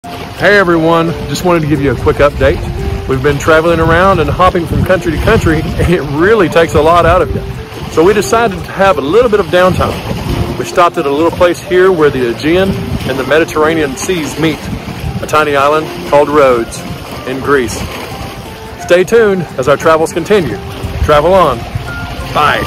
Hey everyone, just wanted to give you a quick update. We've been traveling around and hopping from country to country, and it really takes a lot out of you. So we decided to have a little bit of downtime. We stopped at a little place here where the Aegean and the Mediterranean seas meet, a tiny island called Rhodes in Greece. Stay tuned as our travels continue. Travel on. Bye.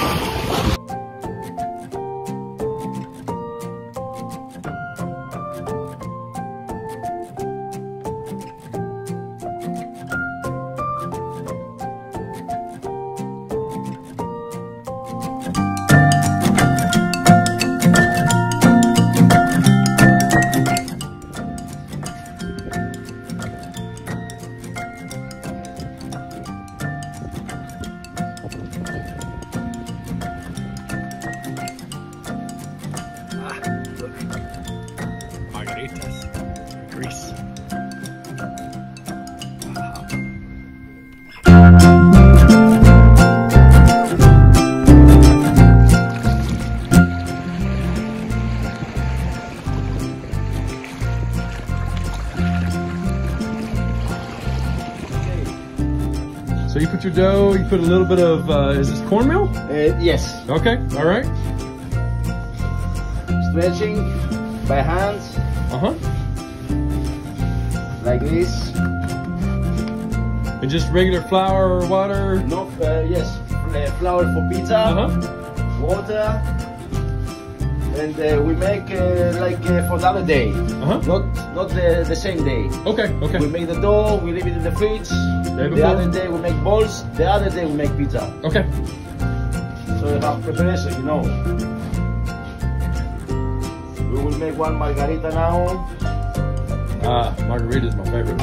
Margaritas, Greece. So you put your dough, you put a little bit of, is this cornmeal? Yes. Okay, all right. Stretching by hands. Like this. And just regular flour or water? No, yes, flour for pizza, water, and we make like for the other day, not the same day. Okay. We make the dough, we leave it in the fridge. The other day we make balls, the other day we make pizza. Okay. So you have preparation, you know. We will make one margarita now. Margarita is my favorite.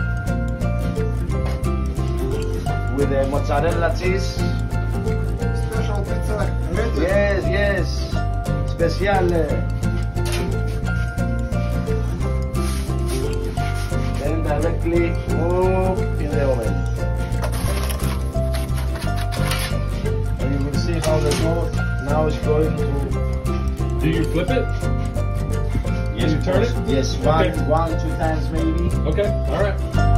With the mozzarella cheese. Special pizza. Yes. Special. Then directly move in the oven. And you will see how the dough now is going to. Do you flip it? Yes, you turn it? Yes, one, 2 times maybe. Okay, all right.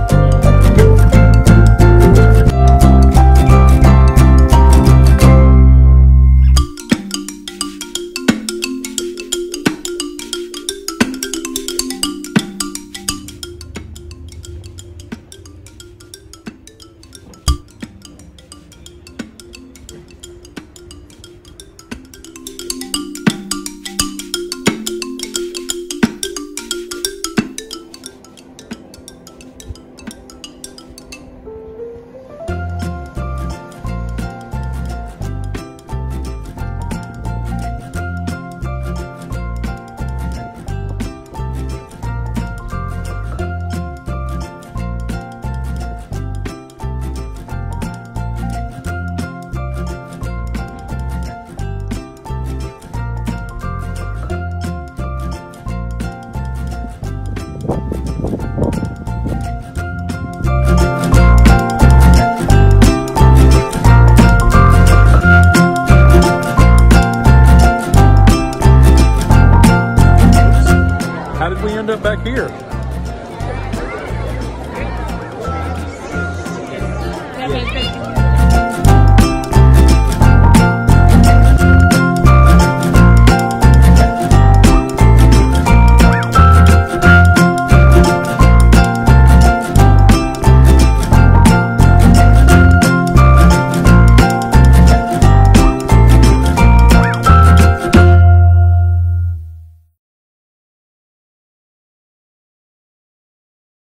How did we end up back here? Yes.